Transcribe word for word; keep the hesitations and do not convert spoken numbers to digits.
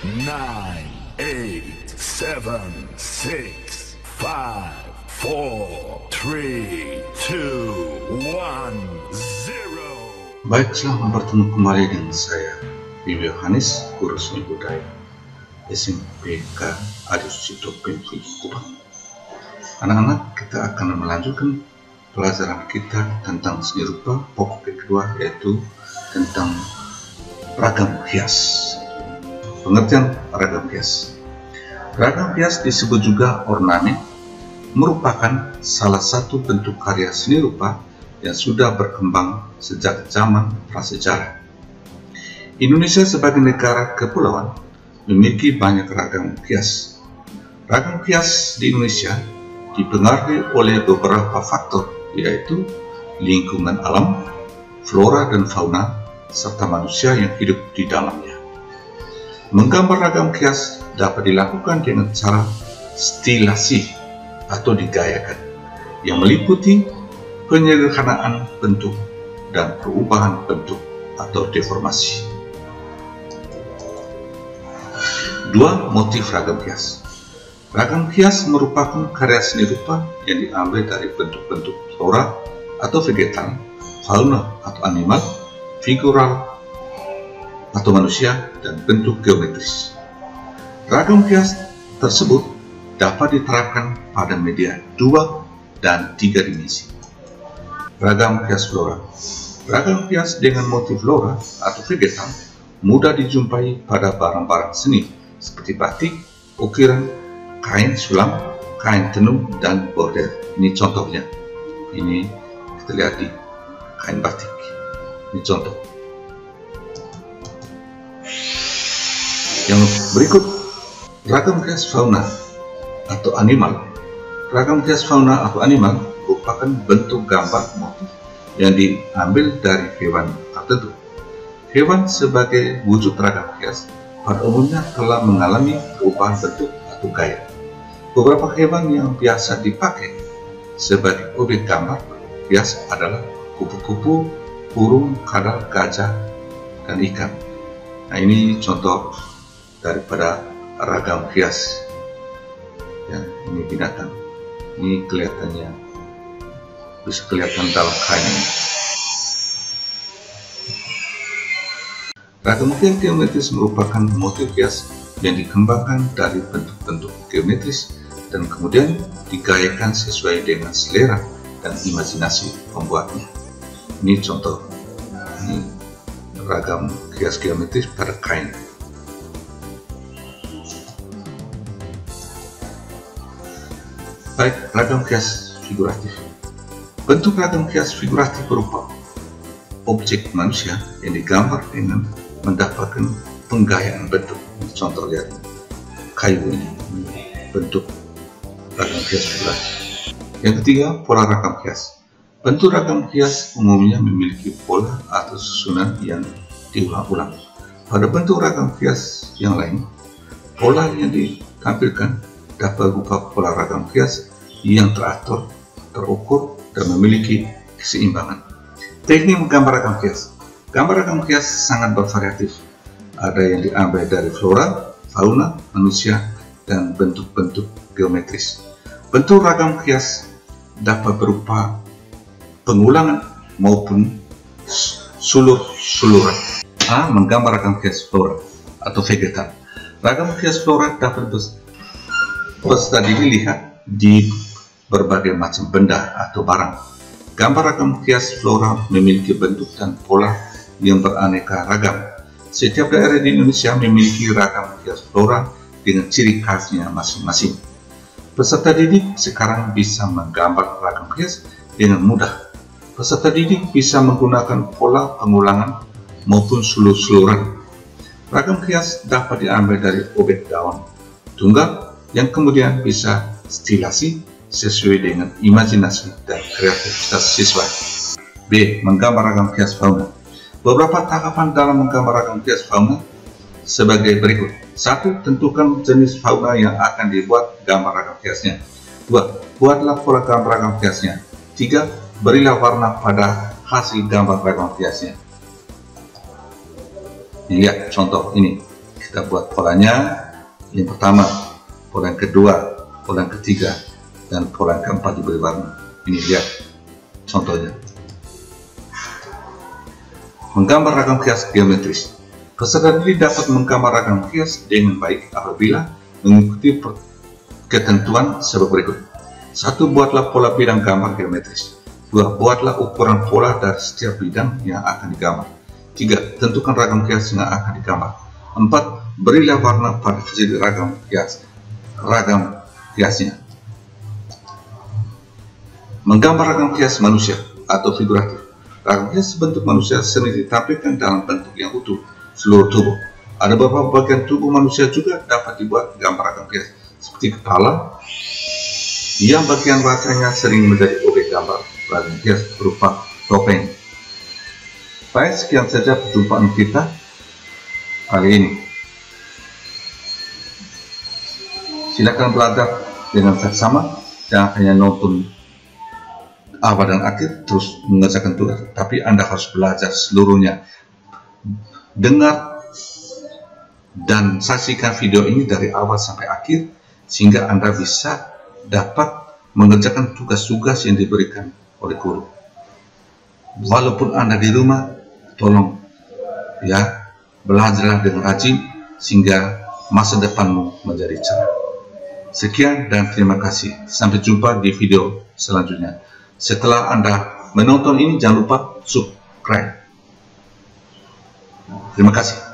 nine, eight, seven, six, five, four, three, two, one, zero. Baik, selamat bertemu kembali dengan saya, Bibi Yohanes, Guru Seni Budaya S M P K Adi Sucipto Pemfri Kupang. Anak-anak, kita akan melanjutkan pelajaran kita tentang seni rupa pokok kedua, yaitu tentang ragam hias. Pengertian ragam hias. Ragam hias disebut juga ornamen, merupakan salah satu bentuk karya seni rupa yang sudah berkembang sejak zaman prasejarah. Indonesia sebagai negara kepulauan memiliki banyak ragam hias. Ragam hias di Indonesia dipengaruhi oleh beberapa faktor, yaitu lingkungan alam, flora dan fauna, serta manusia yang hidup di dalamnya. Menggambar ragam hias dapat dilakukan dengan cara stilasi atau digayakan, yang meliputi penyederhanaan bentuk dan perubahan bentuk atau deformasi. Dua, motif ragam hias. Ragam hias merupakan karya seni rupa yang diambil dari bentuk-bentuk flora atau vegetal, fauna atau animal, figural atau manusia, dan bentuk geometris. Ragam hias tersebut dapat diterapkan pada media dua dan tiga dimensi. Ragam hias flora. Ragam hias dengan motif flora atau vegetal mudah dijumpai pada barang-barang seni seperti batik, ukiran, kain sulam, kain tenun, dan bordir. Ini contohnya. Ini kita lihat di kain batik. Ini contoh. Yang berikut, ragam hias fauna atau animal. Ragam hias fauna atau animal merupakan bentuk gambar motif yang diambil dari hewan tertentu. Hewan sebagai wujud ragam hias pada umumnya telah mengalami perubahan bentuk atau gaya. Beberapa hewan yang biasa dipakai sebagai objek gambar hias adalah kupu-kupu, burung, kadal, gajah, dan ikan. Nah, ini contoh daripada ragam hias. Ya, ini binatang. Ini kelihatannya bisa kelihatan dalam kain ini. Ragam hias geometris merupakan motif hias yang dikembangkan dari bentuk-bentuk geometris dan kemudian digayakan sesuai dengan selera dan imajinasi pembuatnya. Ini contoh. Ini ragam hias geometris pada kain. Baik, ragam hias figuratif. Bentuk ragam hias figuratif berupa objek manusia yang digambar dengan mendapatkan penggayaan bentuk. Contoh lihat kayu ini, bentuk ragam hias figuratif. Yang ketiga, pola ragam hias. Bentuk ragam hias umumnya memiliki pola atau susunan yang diulang-ulang. Pada bentuk ragam hias yang lain, pola yang ditampilkan dapat berupa pola ragam hias yang teratur, terukur, dan memiliki keseimbangan. Teknik menggambar ragam hias. Gambar ragam hias sangat bervariatif. Ada yang diambil dari flora, fauna, manusia, dan bentuk-bentuk geometris. Bentuk ragam hias dapat berupa pengulangan maupun sulur-suluran. A. Menggambar ragam hias flora atau vegetal. Ragam hias flora dapat peserta dilihat di berbagai macam benda atau barang. Gambar ragam hias flora memiliki bentuk dan pola yang beraneka ragam. Setiap daerah di Indonesia memiliki ragam hias flora dengan ciri khasnya masing-masing. Peserta didik sekarang bisa menggambar ragam hias dengan mudah. Peserta didik bisa menggunakan pola pengulangan maupun sulur-suluran. Ragam hias dapat diambil dari objek daun tunggal yang kemudian bisa stilasi sesuai dengan imajinasi dan kreativitas siswa. B. Menggambar ragam hias fauna. Beberapa tahapan dalam menggambar ragam hias fauna sebagai berikut. Satu. Tentukan jenis fauna yang akan dibuat gambar ragam hiasnya. Dua. Buatlah pola gambar ragam hiasnya. Tiga. Berilah warna pada hasil gambar ragam hiasnya. Lihat contoh ini. kita buat polanya. Yang pertama, pola yang kedua, pola yang ketiga, dan pola yang keempat diberi warna. Ini lihat contohnya. Menggambar ragam kias geometris. Peserta didik dapat menggambar ragam kias dengan baik apabila mengikuti ketentuan sebagai berikut. Satu, buatlah pola bidang gambar geometris. Dua, buatlah ukuran pola dari setiap bidang yang akan digambar. Tiga, tentukan ragam kias yang akan digambar. Empat, berilah warna pada jadi ragam kias, ragam kiasnya. Menggambar ragam kias manusia atau figuratif. Ragam kias bentuk manusia sering ditampilkan dalam bentuk yang utuh seluruh tubuh. Ada beberapa bagian tubuh manusia juga dapat dibuat gambar ragam kias, seperti kepala, yang bagian wajahnya sering menjadi objek gambar ragam kias berupa topeng. Baik, sekian saja perjumpaan kita kali ini. Silakan belajar dengan seksama, jangan hanya nonton awal dan akhir terus mengerjakan tugas, tapi Anda harus belajar seluruhnya. Dengar dan saksikan video ini dari awal sampai akhir sehingga Anda bisa dapat mengerjakan tugas-tugas yang diberikan oleh guru. Walaupun Anda di rumah, tolong ya, belajarlah dengan rajin sehingga masa depanmu menjadi cerah. Sekian dan terima kasih. Sampai jumpa di video selanjutnya. Setelah Anda menonton ini, jangan lupa subscribe. Terima kasih.